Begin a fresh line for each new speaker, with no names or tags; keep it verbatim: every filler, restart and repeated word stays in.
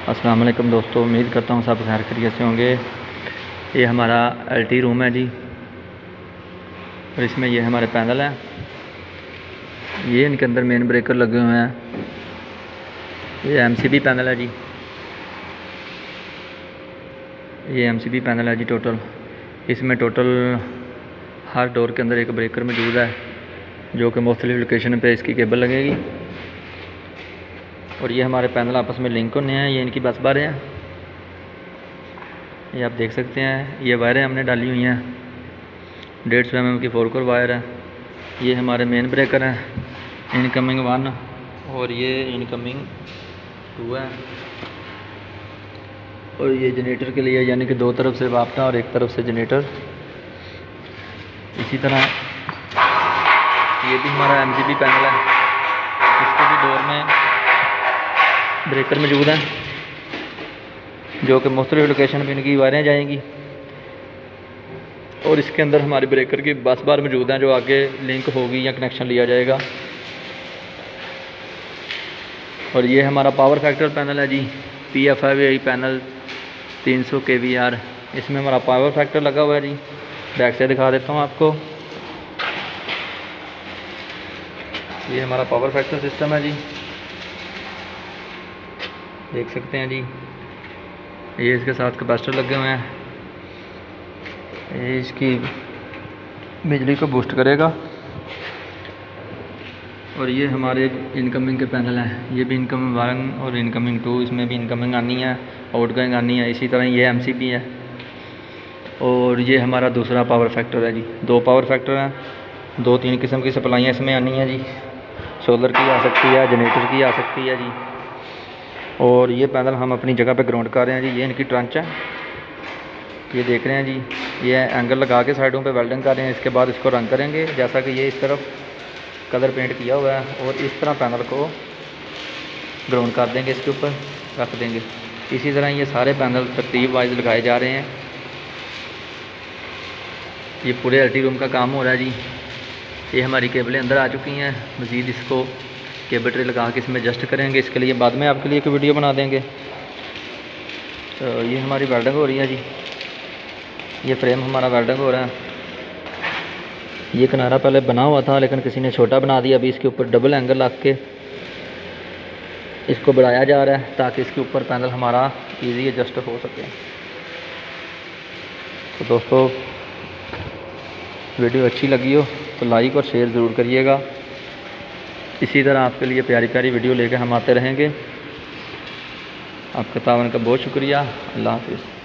अस्सलाम वालेकुम दोस्तों, उम्मीद करता हूँ सब खैर खैरियत से होंगे। ये हमारा एलटी रूम है जी, और इसमें ये हमारे पैनल हैं। ये इनके अंदर मेन ब्रेकर लगे हुए हैं। ये एमसीबी पैनल है जी, ये एमसीबी पैनल है जी टोटल। इसमें टोटल हर डोर के अंदर एक ब्रेकर मौजूद है, जो कि मुख्तलिफ लोकेशन पे इसकी केबल लगेगी। और ये हमारे पैनल आपस में लिंक होने हैं। ये इनकी बस बारें हैं, ये आप देख सकते हैं। ये वायरें हमने डाली हुई हैं, डेढ़ सौ एम एम की फोर कोर वायर है। ये हमारे मेन ब्रेकर हैं, इनकमिंग वन और ये इनकमिंग टू है। और ये जनरेटर के लिए, यानी कि दो तरफ से वापटा और एक तरफ से जनरेटर। इसी तरह ये भी हमारा एमसीबी पैनल है, इसके भी डोर में ब्रेकर मौजूद हैं, जो कि मुख्तलिफ लोकेशन पर इनकी वायरें जाएंगी। और इसके अंदर हमारे ब्रेकर की बस बार मौजूद हैं, जो आगे लिंक होगी या कनेक्शन लिया जाएगा। और ये हमारा पावर फैक्टर पैनल है जी, पी एफ आई पैनल तीन सौ के वी आर। इसमें हमारा पावर फैक्टर लगा हुआ है जी। बैक से दिखा देता हूँ आपको। ये हमारा पावर फैक्टर सिस्टम है जी, देख सकते हैं जी। ये इसके साथ कैपेसिटर लगे हुए हैं, ये इसकी बिजली को बूस्ट करेगा। और ये हमारे इनकमिंग के पैनल हैं, ये भी इनकमिंग वन और इनकमिंग टू, इसमें भी इनकमिंग आनी है, आउटगोइंग आनी है। इसी तरह ये एमसीबी है। और ये हमारा दूसरा पावर फैक्टर है जी। दो पावर फैक्टर हैं, दो तीन किस्म की सप्लाइयाँ इसमें आनी है जी। सोलर की आ सकती है, जनरेटर की आ सकती है जी। और ये पैनल हम अपनी जगह पे ग्राउंड कर रहे हैं जी। ये इनकी ट्रंच है, ये देख रहे हैं जी। ये एंगल लगा के साइडों पे वेल्डिंग कर रहे हैं। इसके बाद इसको रंग करेंगे, जैसा कि ये इस तरफ कलर पेंट किया हुआ है। और इस तरह पैनल को ग्राउंड कर देंगे, इसके ऊपर रख देंगे। इसी तरह ये सारे पैनल तरतीब वाइज लगाए जा रहे हैं। ये पूरे एलटी रूम का काम हो रहा है जी। ये हमारी केबलें अंदर आ चुकी हैं। मज़ीद इसको केबल ट्रे लगा के इसमें एडजस्ट करेंगे। इसके लिए बाद में आपके लिए एक वीडियो बना देंगे। तो ये हमारी वेल्डिंग हो रही है जी। ये फ्रेम हमारा वेल्डिंग हो रहा है। ये किनारा पहले बना हुआ था, लेकिन किसी ने छोटा बना दिया। अभी इसके ऊपर डबल एंगल लग के इसको बढ़ाया जा रहा है, ताकि इसके ऊपर पैनल हमारा इजी एडजस्ट हो सके। तो दोस्तों, वीडियो अच्छी लगी हो तो लाइक और शेयर ज़रूर करिएगा। इसी तरह आपके लिए प्यारी प्यारी वीडियो लेकर हम आते रहेंगे। आपका तावन का बहुत शुक्रिया। अल्लाह हाफ़िज़।